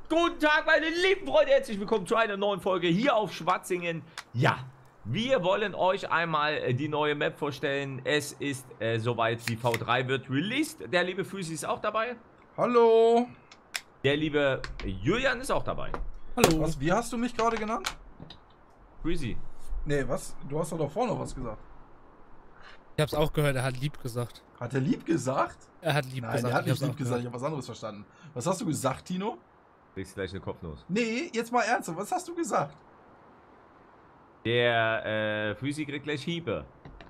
Guten Tag, meine lieben Freunde, herzlich willkommen zu einer neuen Folge hier auf Schwatzingen. Ja, wir wollen euch einmal die neue Map vorstellen. Es ist soweit, die V3 wird released. Der liebe Füsi ist auch dabei. Hallo. Der liebe Julian ist auch dabei. Hallo. Was, wie hast du mich gerade genannt? Füsi. Nee, was? Du hast doch davor noch was gesagt. Ich hab's auch gehört, er hat lieb gesagt. Hat er lieb gesagt? Er hat lieb Nein, gesagt. er hat ich nicht hab's lieb auch gesagt, ich gehört. habe was anderes verstanden. Was hast du gesagt, Tino? Kriegst gleich eine Kopfnuss. Nee, jetzt mal ernsthaft, was hast du gesagt? Der Füsi kriegt gleich Hiebe.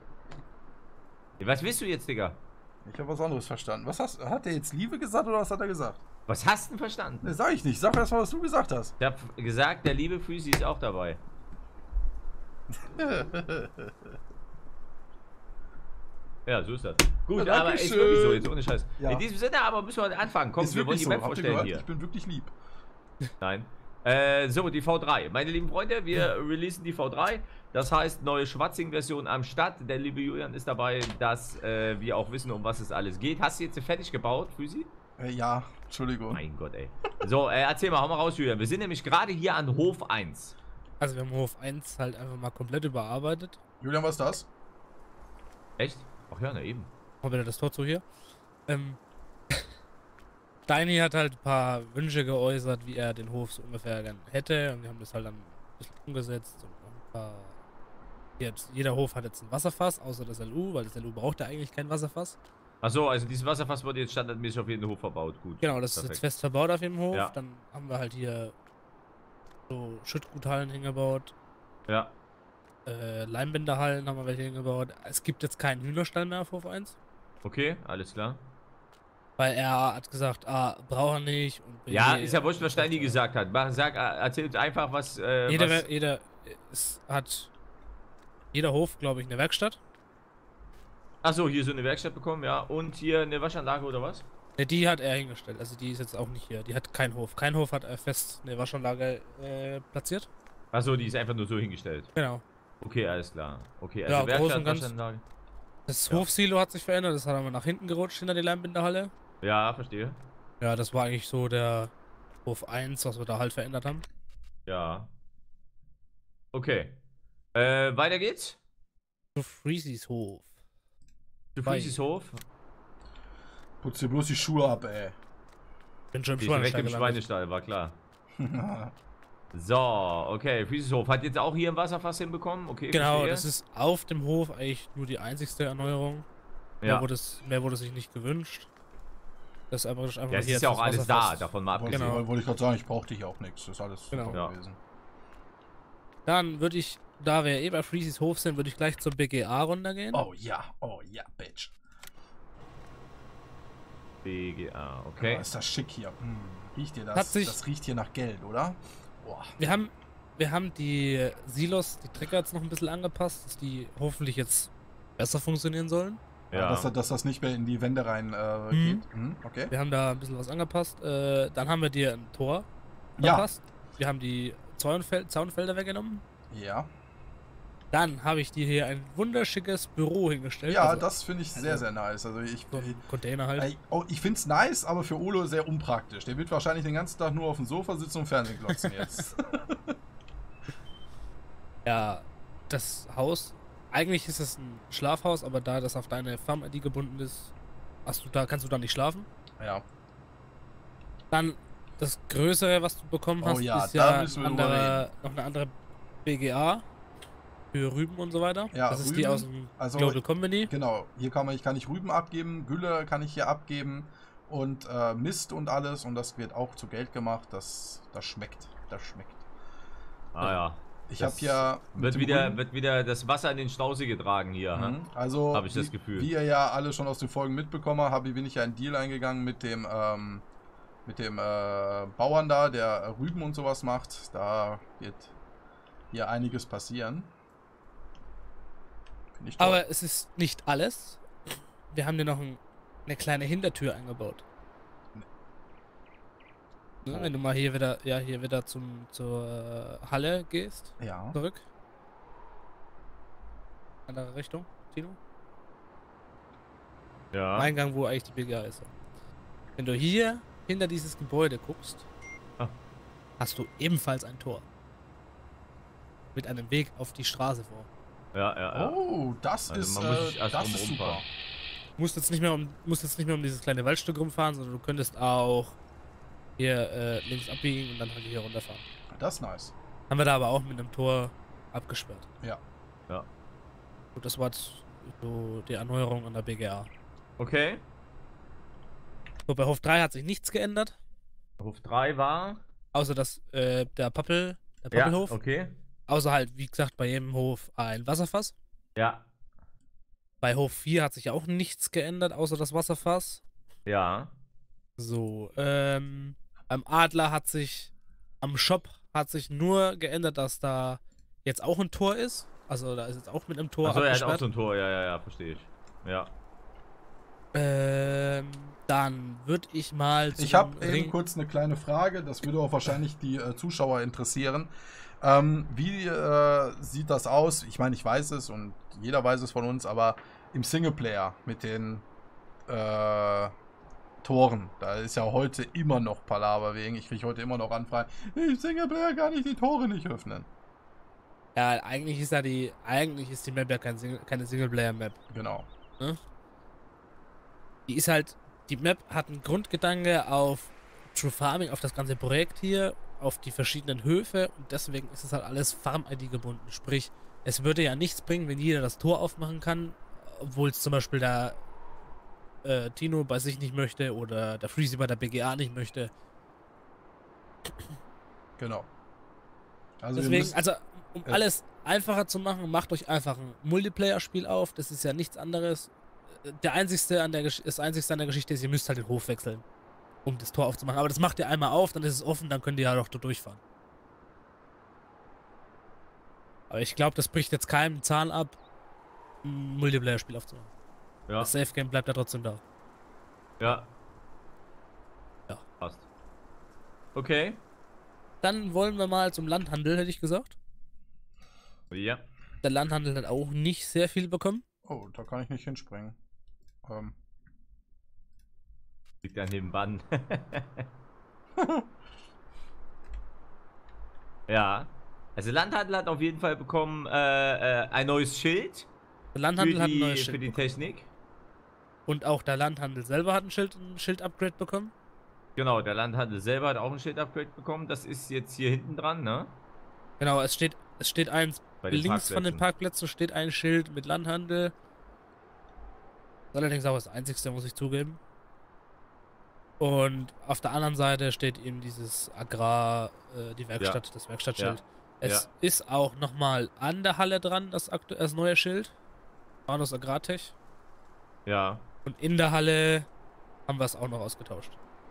Was willst du jetzt, Digga? Ich habe was anderes verstanden. Hat er jetzt Liebe gesagt oder was hat er gesagt? Was hast du denn verstanden? Nee, sag ich nicht. Sag erst mal, was du gesagt hast. Ich hab gesagt, der liebe Füsi ist auch dabei. Ja, so ist das. Gut, Ja, aber ist Dankeschön. wirklich so, jetzt ohne Scheiß. Ja. In diesem Sinne aber müssen wir anfangen. Komm, Ist wir wollen wirklich die so. Map Habt ihr vorstellen gehört? hier. Ich bin wirklich lieb. Nein. So, die V3. Meine lieben Freunde, wir releasen die V3. Das heißt, neue Schwatzing-Version am Start. Der liebe Julian ist dabei, dass wir auch wissen, um was es alles geht. Hast du jetzt fertig gebaut, Füsi? Ja, Entschuldigung. Mein Gott, ey. So, erzähl mal, hau mal raus, Julian. Wir sind nämlich gerade hier an Hof 1. Also wir haben Hof 1 halt einfach mal komplett überarbeitet. Julian, was ist das? Echt? Ach ja, na eben. Mal wieder das Tor zu hier. Steini hat halt ein paar Wünsche geäußert, wie er den Hof so ungefähr gern hätte. Und wir haben das halt dann ein bisschen umgesetzt. Und noch ein paar... Jeder Hof hat jetzt ein Wasserfass, außer das LU, weil das LU braucht ja eigentlich kein Wasserfass. Achso, also dieses Wasserfass wurde jetzt standardmäßig auf jeden Hof verbaut. Gut. Genau, das ist jetzt fest verbaut auf jedem Hof. Ja. Dann haben wir halt hier so Schüttguthallen hingebaut. Ja. Leimbinderhallen haben wir welche hingebaut. Es gibt jetzt keinen Hühnerstall mehr auf Hof 1. Okay, alles klar. Weil er hat gesagt, braucht er nicht. Und Ja, B, ist ja wurscht, was Steini gesagt hat. Erzähl uns einfach, was... Jeder Hof, glaube ich, eine Werkstatt. Achso, hier so eine Werkstatt bekommen, ja. Und hier eine Waschanlage oder was? Ne, die hat er hingestellt. Also die ist jetzt auch nicht hier. Die hat keinen Hof. Kein Hof hat er fest eine Waschanlage platziert. Achso, die ist einfach nur so hingestellt. Genau. Okay, alles klar. Okay, also Ja, groß Werkstatt, und ganz- Waschanlage. Das Ja. Hofsilo hat sich verändert. Das hat aber nach hinten gerutscht hinter die Leimbinderhalle. Ja, verstehe. Ja, das war eigentlich so der Hof 1, was wir da halt verändert haben. Ja. Okay. Weiter geht's. Zu Freezys Hof. Zu Bei- Freezys Hof. Putz dir bloß die Schuhe ab, ey. Bin schon im Die ist direkt Schweinestall im gelandet. Schweinestall, war klar. So, okay. Freezys Hof hat jetzt auch hier ein Wasserfass hinbekommen. Okay, Genau, verstehe. das ist auf dem Hof eigentlich nur die einzigste Erneuerung. Ja. Mehr wurde sich nicht gewünscht. Das ist einfach Ja, es hier ist ja jetzt auch das alles da, Wasserfass. davon mal abgesehen. Genau. Wollte ich gerade sagen, ich brauchte hier auch nichts. Das ist alles Genau. super Ja. gewesen. Dann würde ich, da wir eh bei Freezys Hof sind, würde ich gleich zur BGA runtergehen. Oh ja, Bitch. BGA, Oh, okay. ist das schick hier. Riecht ihr das? Hat sich- Das riecht hier nach Geld, oder? Boah. Wir haben die Silos, die Trecker jetzt noch ein bisschen angepasst, dass die hoffentlich jetzt besser funktionionieren sollen. Ja. Dass das nicht mehr in die Wände rein geht. Okay. Wir haben da ein bisschen was angepasst. Dann haben wir dir ein Tor Ja. verpasst. Wir haben die Zaunfelder weggenommen. Ja. Dann habe ich dir hier ein wunderschickes Büro hingestellt. Ja, also das finde ich sehr, sehr nice. Also so ein Container halt. ich finde es nice, aber für Olo sehr unpraktisch. Der wird wahrscheinlich den ganzen Tag nur auf dem Sofa sitzen und Fernsehen glotzen jetzt. Ja, das Haus, eigentlich ist es ein Schlafhaus, aber da das auf deine Farm-ID gebunden ist, kannst du da nicht schlafen. Ja. Dann das Größere, was du bekommen Oh hast, ja, ist da ja müssen wir drüber noch eine andere BGA für Rüben und so weiter. Ja, das ist die Rüben, aus dem also- Global Company. Genau. Hier kann ich Rüben abgeben, Gülle kann ich hier abgeben und Mist und alles und das wird auch zu Geld gemacht. Das schmeckt. Das schmeckt. Ah ja. Ich Das habe ja mit dem Rüben- wird wieder das Wasser in den Stausee getragen hier. Also, Hab ich das Gefühl. Wie ihr ja alle schon aus den Folgen mitbekommen habt, bin ich ja einen Deal eingegangen mit dem Bauern da, der Rüben und sowas macht. Da wird hier einiges passieren. Finde ich toll. Aber es ist nicht alles. Wir haben dir noch eine kleine Hintertür eingebaut. Ne, wenn du mal hier wieder zur Halle gehst, Ja. zurück. Andere Richtung, Tino. Ja. Eingang, wo eigentlich die BGA ist. Wenn du hier hinter dieses Gebäude guckst, Ah. hast du ebenfalls ein Tor. Mit einem Weg auf die Straße vor. Ja. Oh, das Also ist, man muss sich erst das drum ist super. rumfahren. Du musst jetzt nicht mehr um dieses kleine Waldstück rumfahren, sondern du könntest auch hier links abbiegen und dann halt hier runterfahren. Das ist nice. Haben wir da aber auch mit einem Tor abgesperrt. Ja. Ja. Und das war so die Erneuerung an der BGA. Okay. So, bei Hof 3 hat sich nichts geändert. Hof 3 war. Außer dass der Pappelhof. Ja, okay. Außer halt, wie gesagt, bei jedem Hof ein Wasserfass. Ja. Bei Hof 4 hat sich auch nichts geändert, außer das Wasserfass. Ja. So, beim Adler am Shop hat sich nur geändert, dass da jetzt auch ein Tor ist. Also da ist jetzt auch mit einem Tor Achso, er hat auch abgesperrt. so ein Tor, ja, verstehe ich. Ja. Dann würde ich mal Ich habe eben kurz eine kleine Frage, das würde auch wahrscheinlich die Zuschauer interessieren. Wie sieht das aus? Ich meine, ich weiß es und jeder weiß es von uns, aber im Singleplayer mit den Toren, da ist ja heute immer noch Palaver wegen. Ich kriege heute immer noch Anfragen. Im Singleplayer kann ich die Tore nicht öffnen. Ja, eigentlich ist die Map ja keine Singleplayer-Map. Genau. Ne? Die Map hat einen Grundgedanke auf True Farming, auf das ganze Projekt hier, auf die verschiedenen Höfe und deswegen ist es halt alles Farm-ID gebunden. Sprich, es würde ja nichts bringen, wenn jeder das Tor aufmachen kann, obwohl es zum Beispiel der Tino bei sich nicht möchte oder der Freezy bei der BGA nicht möchte. Genau. Also Deswegen, um alles einfacher zu machen, macht euch einfach ein Multiplayer-Spiel auf. Das ist ja nichts anderes. Das Einzigste an der Geschichte ist, ihr müsst halt den Hof wechseln, um das Tor aufzumachen. Aber das macht ihr einmal auf, dann ist es offen, dann könnt ihr ja doch durchfahren. Aber ich glaube, das bricht jetzt keinem Zahn ab, ein Multiplayer-Spiel aufzumachen. Ja. Das Safe-Game bleibt ja trotzdem da. Ja. Ja. Passt. Okay. Dann wollen wir mal zum Landhandel, hätte ich gesagt. Ja. Der Landhandel hat auch nicht sehr viel bekommen. Oh, da kann ich nicht hinspringen. Liegt ja nebenan. Ja. Also Landhandel hat auf jeden Fall bekommen ein neues Schild. Der Landhandel hat ein neues Für Schild die bekommen. Technik. Und auch der Landhandel selber hat ein Schild-Upgrade bekommen. Genau, der Landhandel selber hat auch ein Schild-Upgrade bekommen. Das ist jetzt hier hinten dran, ne? Genau, es steht eins Bei den links von den Parkplätzen steht ein Schild mit Landhandel. Allerdings auch das einzigste, muss ich zugeben. Und auf der anderen Seite steht eben dieses die Werkstatt, das Werkstattschild. Ja. Es ist auch nochmal an der Halle dran, das neue Schild. Manus Agrartech. Ja. Und in der Halle haben wir es auch noch ausgetauscht.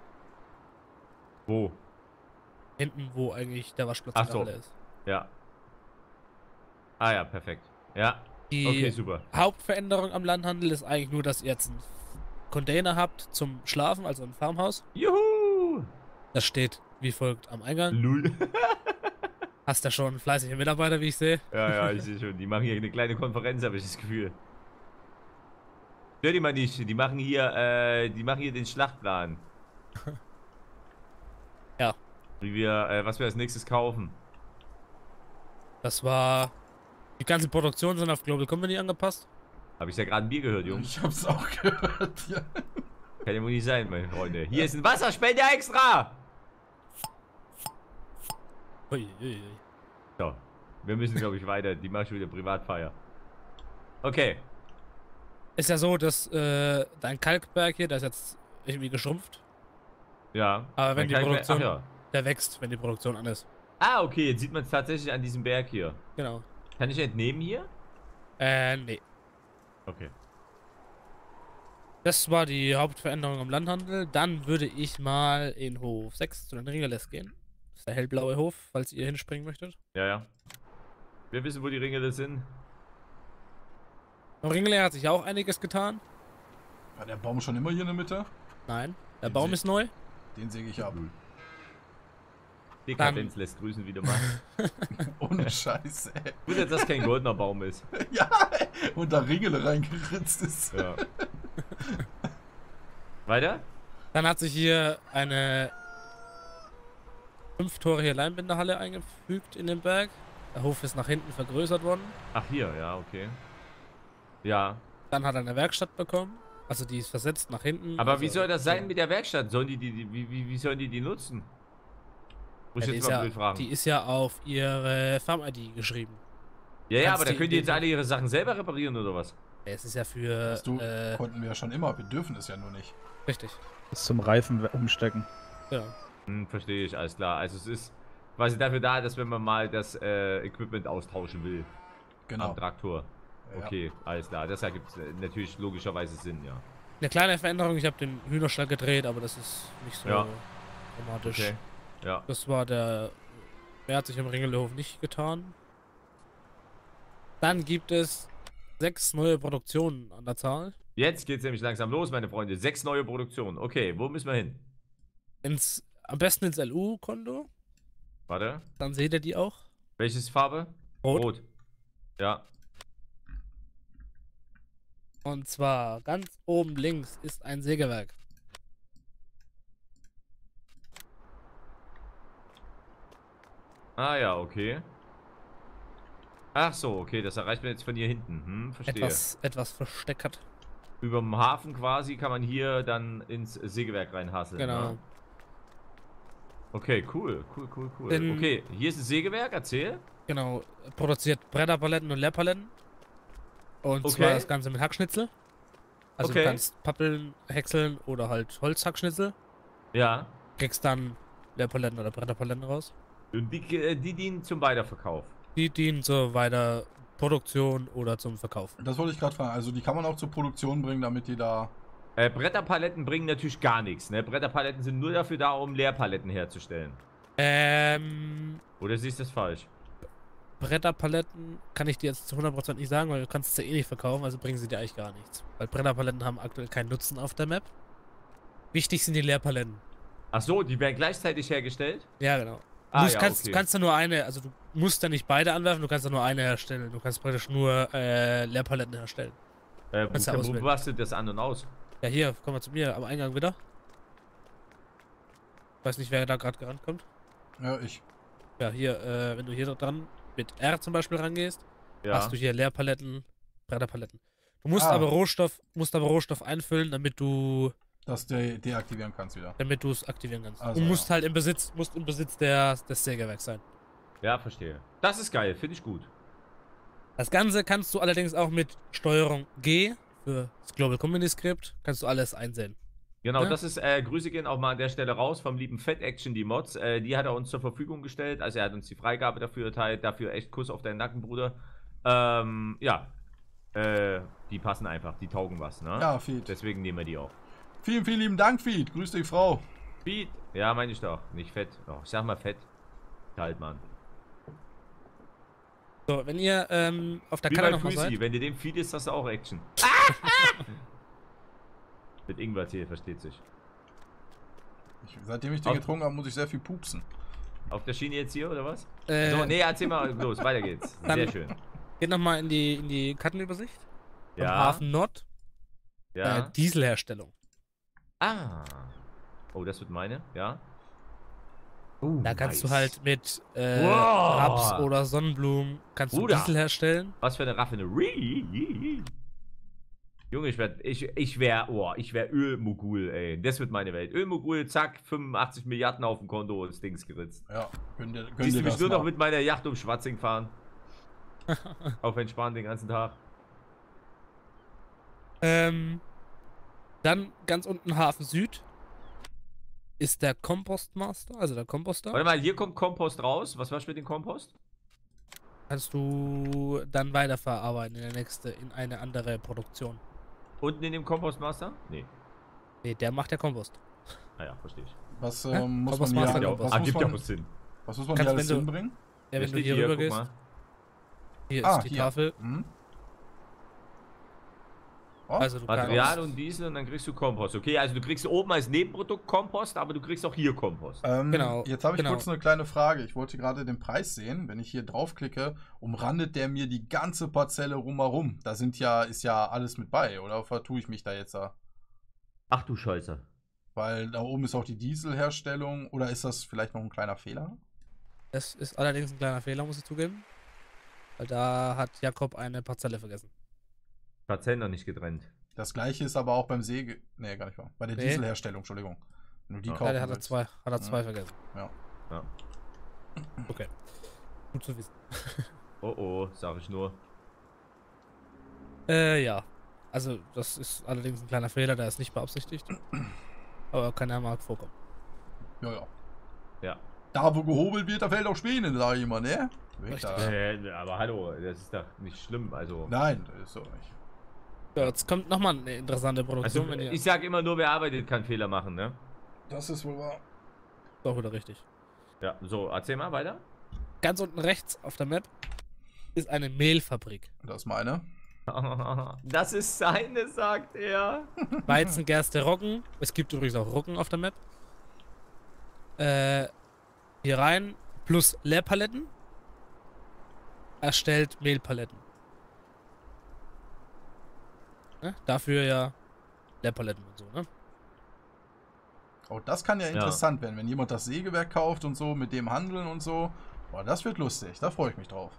Wo? Hinten, wo eigentlich der Waschplatz Ach in der so. Halle ist. Ja. Ah ja, perfekt. Ja. Die Okay, super. Hauptveränderung am Landhandel ist eigentlich nur, dass ihr jetzt einen Container habt zum Schlafen, also ein Farmhaus. Juhu! Das steht wie folgt am Eingang. Lull. Hast ja schon fleißige Mitarbeiter, wie ich sehe. Ja, ich sehe schon. Die machen hier eine kleine Konferenz, habe ich das Gefühl. Stör die mal nicht. Die machen hier den Schlachtplan. Ja. Was wir als nächstes kaufen. Das war... Die ganze Produktion sind auf Global Company angepasst. Habe ich ja gerade ein Bier gehört, Jungs. Ich hab's auch gehört, ja. Kann ja wohl nicht sein, meine Freunde. Hier ist ein Wasserspender extra! Uiuiui. So. Wir müssen, glaube ich, weiter. Die machen schon wieder Privatfeier. Okay. Ist ja so, dass dein Kalkberg hier, der ist jetzt irgendwie geschrumpft. Ja. Aber wenn die Produktion... Ach ja. Der wächst, wenn die Produktion an ist. Ah, okay. Jetzt sieht man es tatsächlich an diesem Berg hier. Genau. Kann ich entnehmen hier? Nee. Okay. Das war die Hauptveränderung im Landhandel. Dann würde ich mal in Hof 6 zu den Ringeles gehen. Das ist der hellblaue Hof, falls ihr hinspringen möchtet. Ja. Wir wissen, wo die Ringe sind. Im Ringele hat sich auch einiges getan. War der Baum schon immer hier in der Mitte? Nein, der Baum ist neu. Den säge ich ab. Dekadenz lässt grüßen wieder mal. Ohne Scheiße, ey. Gut, dass das kein goldener Baum ist. Ja, und da Ringele reingeritzt ist. Ja. Weiter? Dann hat sich hier eine 5 Tore hier Leinbinderhalle eingefügt in den Berg. Der Hof ist nach hinten vergrößert worden. Ach, hier, ja, okay. Ja. Dann hat er eine Werkstatt bekommen. Also die ist versetzt nach hinten. Aber also, wie soll das sein mit der Werkstatt? Sollen wie sollen die nutzen? Muss ich die, jetzt ist mal ja, blöd fragen. die ist ja auf ihre Farm-ID geschrieben. Ja, kannst aber da die- könnt ihr jetzt alle ihre Sachen selber reparieren oder was? Es ist ja für... Weißt du, konnten wir ja schon immer. Wir dürfen es ja nur nicht. richtig. Bis zum Reifen umstecken. Ja. Verstehe ich, alles klar. Also es ist quasi dafür da, dass wenn man mal das Equipment austauschen will. Genau. Am Traktor. Ja. Okay, alles klar. Das ergibt natürlich logischerweise Sinn, ja. Eine kleine Veränderung, ich habe den Hühnerstall gedreht, aber das ist nicht so Ja. dramatisch. Okay. Ja. Das war der... Mehr hat sich im Ringelhof nicht getan. Dann gibt es 6 neue Produktionen an der Zahl. Jetzt geht's nämlich langsam los, meine Freunde. 6 neue Produktionen. Okay, wo müssen wir hin? Am besten ins LU-Konto. Warte. Dann seht ihr die auch. Welches Farbe? Rot. Ja. Und zwar ganz oben links ist ein Sägewerk. Ah ja, okay. Ach so, okay, das erreicht man jetzt von hier hinten. Verstehe. Etwas versteckert. Über dem Hafen quasi kann man hier dann ins Sägewerk reinhasseln. Genau. Ne? Okay, cool. Okay, hier ist ein Sägewerk, erzähl. Genau. Produziert Bretterpaletten und Leerpaletten. Und Okay. zwar das Ganze mit Hackschnitzel. Also Okay. du kannst Pappeln häckseln oder halt Holzhackschnitzel. Ja. Kriegst dann Leerpaletten oder Bretterpaletten raus. Und die dienen zum Weiterverkauf. Die dienen zur Weiterproduktion oder zum Verkauf. Das wollte ich gerade fragen. Also die kann man auch zur Produktion bringen, damit die da... Bretterpaletten bringen natürlich gar nichts, ne? Bretterpaletten sind nur dafür da, um Leerpaletten herzustellen. Oder siehst du das falsch? Bretterpaletten kann ich dir jetzt zu 100% nicht sagen, weil du kannst es ja eh nicht verkaufen, also bringen sie dir eigentlich gar nichts. Weil Bretterpaletten haben aktuell keinen Nutzen auf der Map. Wichtig sind die Leerpaletten. Ach so, die werden gleichzeitig hergestellt? Ja, genau. Ah, Du kannst ja nur eine, also du musst ja nicht beide anwerfen, du kannst ja nur eine herstellen. Du kannst praktisch nur Leerpaletten herstellen. Kannst ja Wo auswählen. machst du das an und aus? Ja, hier, komm mal zu mir, am Eingang wieder. Weiß nicht, wer da gerade rankommt. Ja, ich. Ja, hier, wenn du hier dran mit R zum Beispiel rangehst, Ja. hast du hier Leerpaletten, Bretterpaletten. Du musst Ah. aber Rohstoff einfüllen, damit du Das deaktivieren kannst wieder. es aktivieren kannst. Also, du musst ja. halt im Besitz des Sägewerks sein. Ja, verstehe. Das ist geil, finde ich gut. Das Ganze kannst du allerdings auch mit Steuerung G für das Global Company Script, kannst du alles einsehen. Genau, Ja. das ist, Grüße gehen auch mal an der Stelle raus vom lieben Fat Action, die Mods. Die hat er uns zur Verfügung gestellt. Also er hat uns die Freigabe dafür erteilt. Dafür echt Kuss auf deinen Nacken, Bruder. Ja. Die passen einfach, die taugen was, ne? Ja, Feed. Deswegen nehmen wir die auch. Vielen, vielen lieben Dank, Feed. Grüß dich, Frau. Feed? Ja, meine ich doch. Nicht fett. Oh, ich sag mal fett. Kalt, Mann. So, wenn ihr auf der Wie Karte bei nochmal Freezy. seid. Wenn dir dem Feed ist, hast du auch Action. Mit Ingwertee, versteht sich. Seitdem ich den Auf- getrunken habe, muss ich sehr viel pupsen. Auf der Schiene jetzt hier, oder was? Äh, So, nee, erzähl mal los, weiter geht's. Sehr Dann- schön. Geht nochmal in die Kartenübersicht. Vom Ja. Hafen Nord. Ja. Dieselherstellung. Ah. Oh, das wird meine, ja. Da kannst du nice. halt mit Wow. Raps oder Sonnenblumen kannst du Bruder. Diesel herstellen. Was für eine Raffinerie. Junge, ich wär Ölmogul, ey. Das wird meine Welt. Ölmogul, zack, 85 Milliarden auf dem Konto, das Ding ist geritzt. Ja, gönn dir Siehst du mich das nur mal. noch mit meiner Yacht um Schwarzing fahren. Auf entspannt den ganzen Tag. Dann ganz unten Hafen Süd ist der Kompostmaster, also der Komposter. Warte mal, hier kommt Kompost raus. Was machst du mit dem Kompost? Kannst du dann weiterverarbeiten in eine andere Produktion. Unten in dem Kompostmaster? Nee. Nee, der macht der Kompost. Naja, verstehe ich. Was Hä? muss Was man machst hier, du Ja, denn? was ah, muss gibt ja man, auch Sinn. was muss man Kannst, hier alles wenn du- hinbringen? Ja, wenn du steht hier rüber guck gehst, mal. hier Ah, ist die hier. Tafel. Hm? Oh, Also du Material kannst, und Diesel und dann kriegst du Kompost. Okay, also du kriegst oben als Nebenprodukt Kompost, aber du kriegst auch hier Kompost. Genau, Jetzt habe ich genau. kurz eine kleine Frage. Ich wollte gerade den Preis sehen. Wenn ich hier draufklicke, umrandet der mir die ganze Parzelle rumherum. Da ist ja alles mit bei, oder vertue ich mich da jetzt da? Ach du Scheiße. Weil da oben ist auch die Dieselherstellung. Oder ist das vielleicht noch ein kleiner Fehler? Das ist allerdings ein kleiner Fehler, muss ich zugeben. Weil da hat Jakob eine Parzelle vergessen. Parzellen noch nicht getrennt. Das gleiche ist aber auch beim Säge... Nee, gar nicht wahr. Bei der Nee. Dieselherstellung, Entschuldigung. Wenn du die Ja. Ja, kaufen der hat er willst. zwei, Ja. vergessen. Ja. Ja. Okay. Gut zu wissen. Oh oh, sag ich nur. Ja. Also, das ist allerdings ein kleiner Fehler, der ist nicht beabsichtigt. Aber kann ja mal vorkommen. Ja, ja. Ja. Da, wo gehobelt wird, da fällt auch Späne, sag ich immer, ne? Weg Richtig. da. Aber hallo, das ist doch nicht schlimm. Also, Nein, das ist so nicht. Ja, jetzt kommt nochmal eine interessante Produktion, also wenn ihr. ich sag immer nur, wer arbeitet, kann Fehler machen, ne? Das ist wohl wahr. Doch wieder richtig. Ja, so, erzähl mal weiter. Ganz unten rechts auf der Map ist eine Mehlfabrik. Das ist meine. Das ist seine, sagt er. Weizen, Gerste, Roggen. Es gibt übrigens auch Roggen auf der Map. Hier rein. Plus Leerpaletten. Erstellt Mehlpaletten. Ne? Dafür ja Leerpaletten und so, ne? Oh, das kann ja Ja. interessant werden, wenn jemand das Sägewerk kauft und so, mit dem handeln und so. Boah, das wird lustig, da freue ich mich drauf.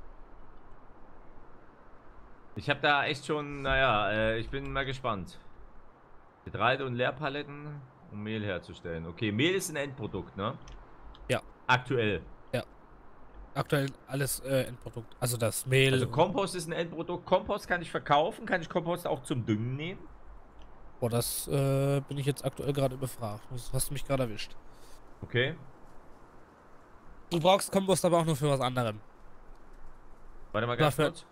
Ich habe da echt schon, naja, ich bin mal gespannt. Getreide und Leerpaletten, um Mehl herzustellen. Okay, Mehl ist ein Endprodukt, ne? Ja. Aktuell. Aktuell alles Endprodukt. Also das Mehl. Also Kompost ist ein Endprodukt. Kompost kann ich verkaufen. Kann ich Kompost auch zum Düngen nehmen? Boah, das bin ich jetzt aktuell gerade überfragt. Das hast du mich gerade erwischt. Okay. Du brauchst Kompost aber auch nur für was anderem. Warte mal ganz Dafür- kurz.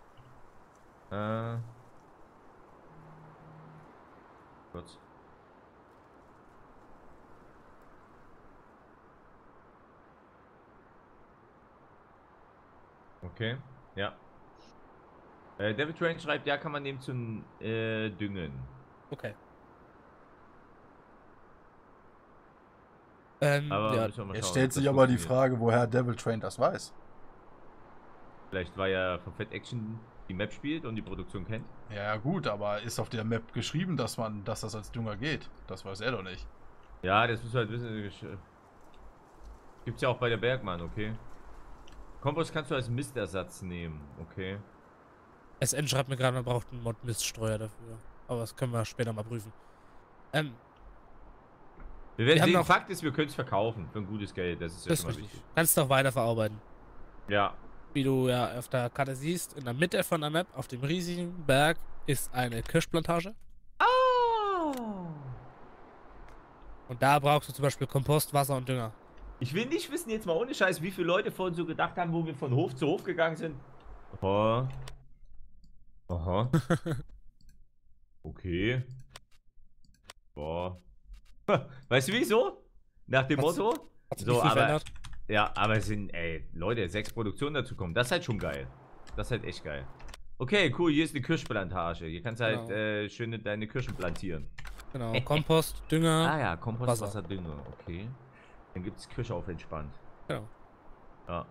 Kurz. Okay, ja. David Train schreibt, ja, kann man nehmen zum Düngen. Okay. Aber Ja, müssen wir mal Jetzt schauen, stellt ob sich das aber die funktioniert. Frage, woher Devil Train das weiß. Vielleicht war ja von Fat Action die Map spielt und die Produktion kennt. Ja, gut, aber ist auf der Map geschrieben, dass das als Dünger geht? Das weiß er doch nicht. Ja, das müssen wir halt wissen. Gibt's ja auch bei der Bergmann, okay. Kompost kannst du als Mistersatz nehmen, okay. SN schreibt mir gerade, man braucht einen Mod-Miststreuer dafür. Aber das können wir später mal prüfen. Wir werden haben sehen, noch- Fakt ist, wir können es verkaufen für ein gutes Geld, das ist ja Das ist schon mal richtig. wichtig. Kannst du auch weiterverarbeiten. Ja, Wie du ja auf der Karte siehst, in der Mitte von der Map, auf dem riesigen Berg, ist eine Kirschplantage. Und da brauchst du zum Beispiel Kompost, Wasser und Dünger. ich will nicht wissen, jetzt mal ohne Scheiß, wie viele Leute vorhin so gedacht haben, wo wir von Hof zu Hof gegangen sind. Aha. Aha. Okay. Boah. Weißt du wieso? Nach dem Was? Motto? Hat sich So, nicht viel aber, verändert. ja, aber es sind, ey, Leute, 6 Produktionen dazu kommen. Das ist halt schon geil. Das ist halt echt geil. Okay, cool, hier ist eine Kirschplantage. Hier kannst du halt Genau. schön deine Kirschen plantieren. Genau, Kompost, Dünger. Ah ja, Kompost, Wasser. Wasser, Dünger. Okay. Dann gibt es Kirsche auf entspannt. Genau. Ja.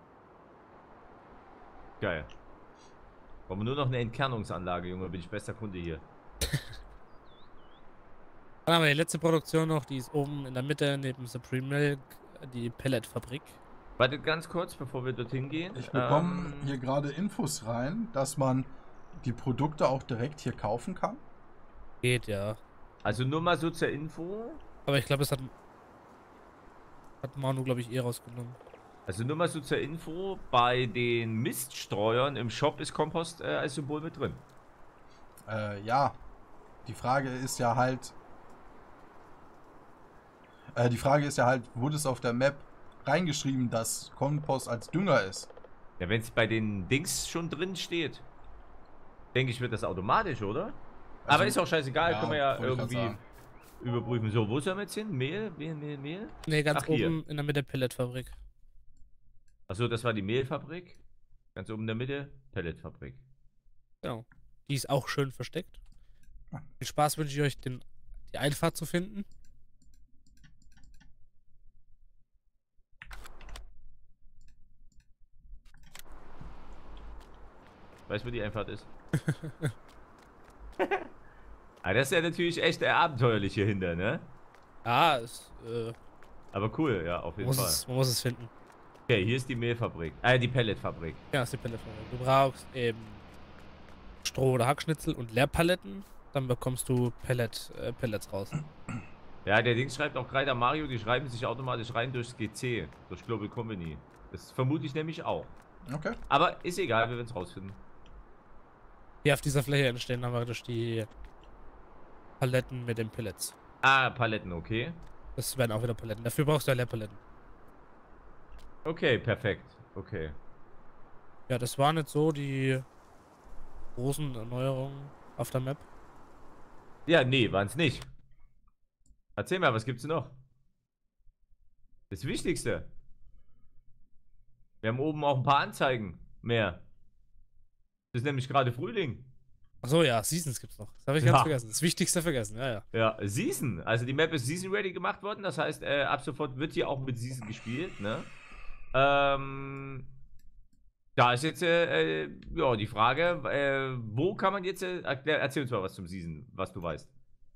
Geil. Brauchen wir nur noch eine Entkernungsanlage, Junge. Bin ich bester Kunde hier. Dann haben wir die letzte Produktion noch, die ist oben in der Mitte neben Supreme Milk, die Pelletfabrik. Wartet ganz kurz, bevor wir dorthin gehen. Ich bekomme hier gerade Infos rein, dass man die Produkte auch direkt hier kaufen kann. Geht ja. Also nur mal so zur Info. Aber ich glaube, es hat Manu, glaube ich, rausgenommen. Also nur mal so zur Info. Bei den Miststreuern im Shop ist Kompost als Symbol mit drin. Ja. Die Frage ist ja halt, wurde es auf der Map reingeschrieben, dass Kompost als Dünger ist? Ja, wenn es bei den Dings schon drin steht, denke ich, wird das automatisch, oder? Also, Aber ist auch scheißegal, können wir ja wollte ich grad irgendwie sagen. überprüfen. So, wo sollen wir jetzt hin? Mehl? Mehl? Ne, ganz Ach, hier. oben in der Mitte Pelletfabrik. Achso, das war die Mehlfabrik. Ganz oben in der Mitte, Pelletfabrik. Genau. Die ist auch schön versteckt. Ah. Viel Spaß wünsche ich euch, die Einfahrt zu finden. Weißt du, wo die Einfahrt ist? Ah, das ist ja natürlich echt abenteuerlich hier hinter, ne? Ja, Aber cool, ja, auf jeden Fall. man muss es finden. Okay, hier ist die Mehlfabrik. Die Pelletfabrik. Ja, das ist die Pelletfabrik. Du brauchst eben Stroh- oder Hackschnitzel und Leerpaletten. Dann bekommst du Pellets raus. Ja, der Dings schreibt auch gerade Mario, die schreiben sich automatisch rein durchs GC, durch Global Company. Das vermute ich nämlich auch. Okay. Aber ist egal, wir werden es rausfinden. Hier auf dieser Fläche entstehen dann praktisch die Paletten mit den Pellets. Ah, Paletten, okay. Das werden auch wieder Paletten. Dafür brauchst du ja Leerpaletten. Okay, perfekt. Okay. Ja, das waren jetzt so die großen Erneuerungen auf der Map. Ja, nee, waren es nicht. Erzähl mal, was gibt's noch? Das Wichtigste. Wir haben oben auch ein paar Anzeigen mehr. Das ist nämlich gerade Frühling. Achso, ja, Seasons gibt's noch. Das habe ich ganz vergessen. Das Wichtigste vergessen, ja, ja. Ja, Season. Also die Map ist Season Ready gemacht worden. Das heißt, ab sofort wird hier auch mit Season gespielt, ne? Da ist jetzt ja, die Frage, wo kann man jetzt, erzähl uns mal was zum Season, was du weißt.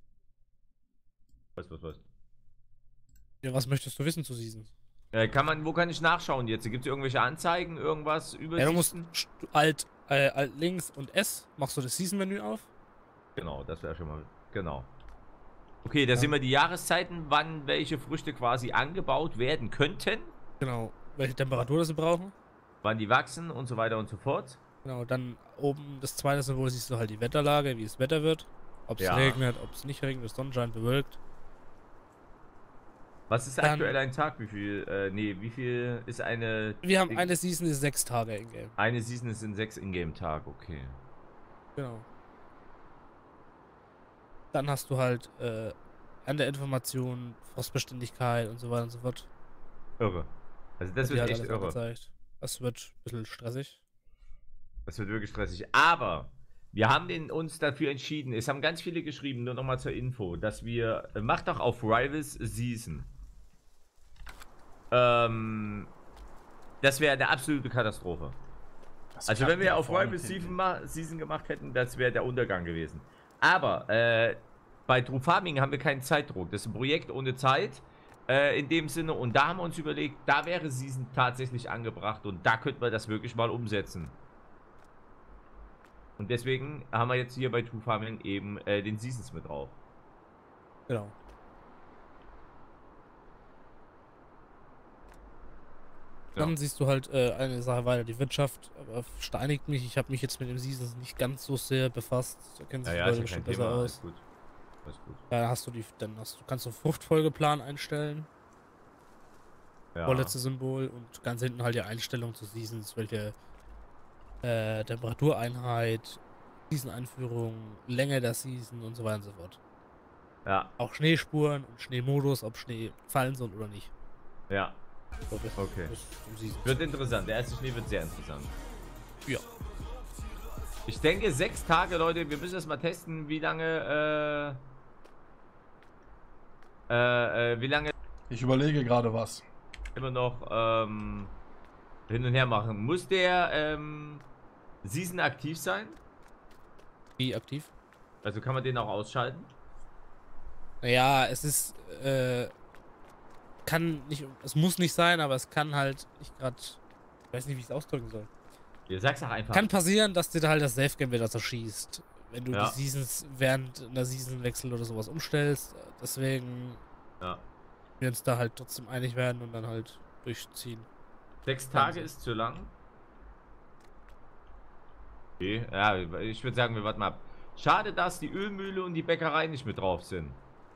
Was? Ja, was möchtest du wissen zu Seasons? Wo kann ich nachschauen jetzt? Gibt es irgendwelche Anzeigen, irgendwas über Ja, du musst Season? Alt links und S, machst du das Season-Menü auf. Genau, das wäre schon mal, genau. Okay, da Ja. sehen wir die Jahreszeiten, wann welche Früchte quasi angebaut werden könnten, Genau, welche Temperatur sie brauchen. wann die wachsen und so weiter und so fort. Genau, dann oben das zweite Symbol siehst du halt die Wetterlage, wie das Wetter wird. Ob es Ja. regnet, ob es nicht regnet, Sonnenschein, bewölkt. Was ist Dann- aktuell ein Tag? Wie viel ist eine... Wir haben eine Season, die ist 6 Tage in Game. Eine Season sind 6 Ingame-Tag, okay. Genau. Dann hast du halt Ernteeinformationen, Frostbeständigkeit und so weiter und so fort. Irre. Also das Die wird halt echt alles irre. angezeigt. Das wird ein bisschen stressig. Das wird wirklich stressig. Aber wir haben uns dafür entschieden, es haben ganz viele geschrieben, nur nochmal zur Info, dass wir, macht doch auf Rivals Season. Das wäre eine absolute Katastrophe. Das Also klappt wenn wir ja auf vorne Rivals hinten. Season gemacht hätten, das wäre der Untergang gewesen. Aber bei True Farming haben wir keinen Zeitdruck. Das ist ein Projekt ohne Zeit. In dem Sinne, und da haben wir uns überlegt, da wäre Season tatsächlich angebracht und da könnten wir das wirklich mal umsetzen. Und deswegen haben wir jetzt hier bei True Farming eben den Seasons mit drauf. Genau. Ja. Dann siehst du halt eine Sache weiter, die Wirtschaft steinigt mich. Ich habe mich jetzt mit dem Seasons nicht ganz so sehr befasst. Da kennen sich die Leute schon besser Alles aus. gut. Alles gut. Da hast du kannst du Fruchtfolgeplan einstellen. Ja. Vorletzte Symbol und ganz hinten halt die Einstellung zu Seasons, welche Temperatureinheit, Season-Einführung, Länge der Season und so weiter und so fort. Ja, Auch Schneespuren und Schneemodus, ob Schnee fallen soll oder nicht. ja. So, das- Okay. das zum Season. Wird interessant. Der erste Schnee wird sehr interessant. Ja. Ich denke 6 Tage, Leute. Wir müssen das mal testen, wie lange Ich überlege gerade was. immer noch hin und her machen. Muss der Season aktiv sein? Wie aktiv? Also kann man den auch ausschalten? Naja, es ist, kann nicht, es muss nicht sein, aber es kann halt, ich weiß nicht, wie ich es ausdrücken soll. Ihr sag's doch einfach. Kann passieren, dass dir da halt das Safe-Game wieder zerschießt. Wenn du Ja. die Seasons während einer Seasonwechsel oder sowas umstellst. Deswegen Ja. wir uns da halt trotzdem einig werden und dann halt durchziehen. 6 Tage ist zu lang. Okay, ja, ich würde sagen, wir warten mal ab. Schade, dass die Ölmühle und die Bäckerei nicht mit drauf sind.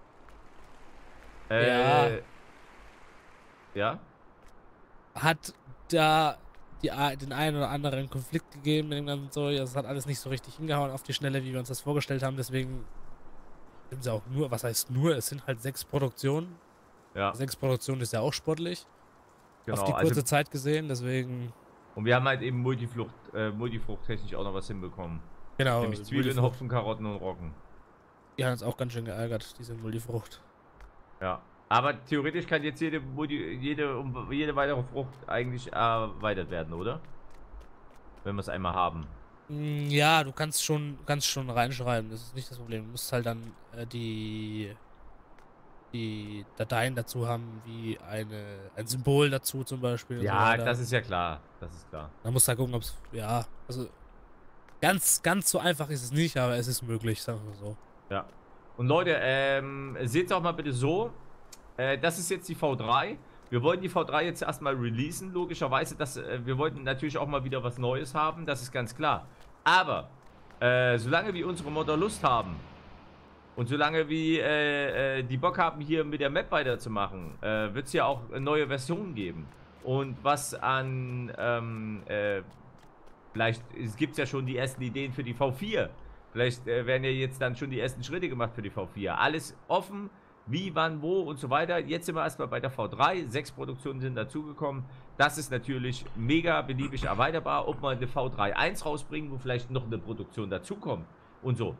Ja. Ja? Hat da den einen oder anderen Konflikt gegeben mit dem ganzen Zeug. Das hat alles nicht so richtig hingehauen auf die Schnelle, wie wir uns das vorgestellt haben. Deswegen sind sie auch nur, was heißt nur, es sind halt 6 Produktionen. Ja, 6 Produktionen ist ja auch sportlich. genau. Auf die kurze Also, Zeit gesehen, deswegen. und wir haben halt eben multifruchttechnisch auch noch was hinbekommen. Genau. Nämlich Zwiebeln, Multifrucht. Hopfen, Karotten und Roggen. Die haben uns auch ganz schön geärgert, diese Multifrucht. Ja. Aber theoretisch kann jetzt jede weitere Frucht eigentlich erweitert werden, oder? Wenn wir es einmal haben. Ja, du kannst schon reinschreiben, das ist nicht das Problem. Du musst halt dann die die Dateien dazu haben, wie ein Symbol dazu zum Beispiel. und so Ja, weiter. das ist ja klar. Das ist klar. Man muss da gucken, ob es, ja, also ganz so einfach ist es nicht, aber es ist möglich, sagen wir so. Ja. Und Leute, seht es auch mal bitte so. Das ist jetzt die V3. Wir wollten die V3 jetzt erstmal releasen, logischerweise. Wir wollten natürlich auch mal wieder was Neues haben, das ist ganz klar. Aber, solange wir unsere Modder Lust haben und solange wir die Bock haben, hier mit der Map weiterzumachen, wird es ja auch neue Versionen geben. Und was an, vielleicht gibt es ja schon die ersten Ideen für die V4. Vielleicht werden ja jetzt dann schon die ersten Schritte gemacht für die V4. Alles offen, wie, wann, wo und so weiter. Jetzt sind wir erstmal bei der V3. 6 Produktionen sind dazugekommen. Das ist natürlich mega beliebig erweiterbar. Ob wir eine V3.1 rausbringen, wo vielleicht noch eine Produktion dazukommt und so.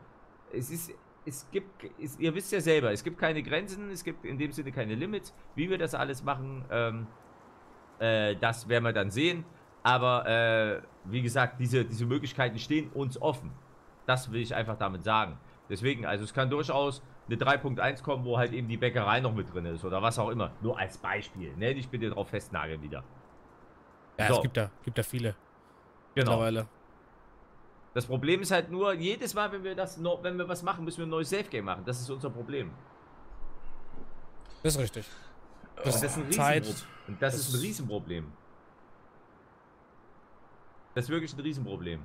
Ihr wisst ja selber, es gibt keine Grenzen, es gibt in dem Sinne keine Limits. Wie wir das alles machen, das werden wir dann sehen. Aber wie gesagt, diese Möglichkeiten stehen uns offen. Das will ich einfach damit sagen. Deswegen, also es kann durchaus eine 3.1 kommen, wo halt eben die Bäckerei noch mit drin ist oder was auch immer. Nur als Beispiel, ne? Nicht bitte drauf festnageln wieder. Ja, So. es gibt da viele. Genau. Mittlerweile. Das Problem ist halt nur, jedes Mal, wenn wir was machen, müssen wir ein neues Safe-Game machen. Das ist unser Problem. Das ist richtig. Und das ist ein Zeit. Und das ist ein Riesenproblem. Das ist wirklich ein Riesenproblem.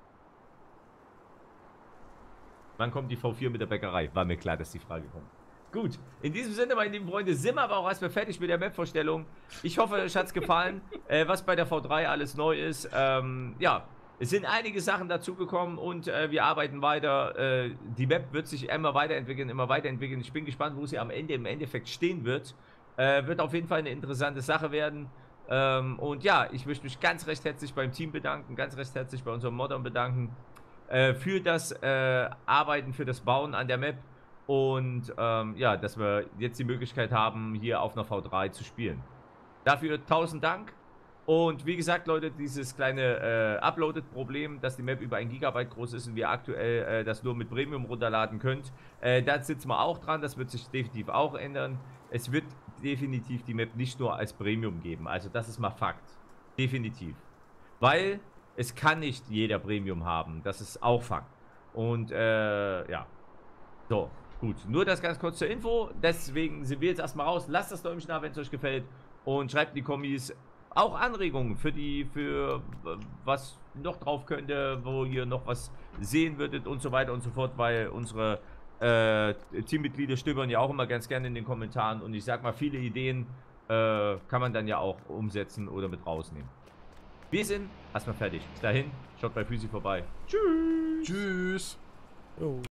Wann kommt die V4 mit der Bäckerei? War mir klar, dass die Frage kommt. Gut, in diesem Sinne, meine lieben Freunde, sind wir aber auch erstmal fertig mit der Map-Vorstellung. Ich hoffe, euch hat es gefallen, was bei der V3 alles neu ist. Ja, es sind einige Sachen dazugekommen und wir arbeiten weiter. Die Map wird sich immer weiterentwickeln. Ich bin gespannt, wo sie am Ende im Endeffekt stehen wird. Wird auf jeden Fall eine interessante Sache werden. Und ja, ich möchte mich ganz recht herzlich beim Team bedanken, ganz recht herzlich bei unseren Moddern bedanken. Für das Arbeiten, für das Bauen an der Map und ja, dass wir jetzt die Möglichkeit haben, hier auf einer V3 zu spielen. Dafür 1000 Dank und wie gesagt, Leute, dieses kleine Uploaded-Problem, dass die Map über 1 GB groß ist und wir aktuell das nur mit Premium runterladen könnt, da sitzen wir auch dran, das wird sich definitiv auch ändern. Es wird definitiv die Map nicht nur als Premium geben, also das ist mal Fakt. Definitiv. Weil es kann nicht jeder Premium haben, das ist auch Fakt. Und ja, so, gut. Nur das ganz kurz zur Info, deswegen sind wir jetzt erstmal raus. Lasst das Däumchen da, wenn es euch gefällt und schreibt in die Kommis auch Anregungen für was noch drauf könnte, wo ihr noch was sehen würdet und so weiter und so fort, weil unsere Teammitglieder stöbern ja auch immer ganz gerne in den Kommentaren und ich sag mal, viele Ideen kann man dann ja auch umsetzen oder mit rausnehmen. Wir sind erstmal fertig. Bis dahin, schaut bei Physi vorbei. Tschüss. Tschüss. Jo.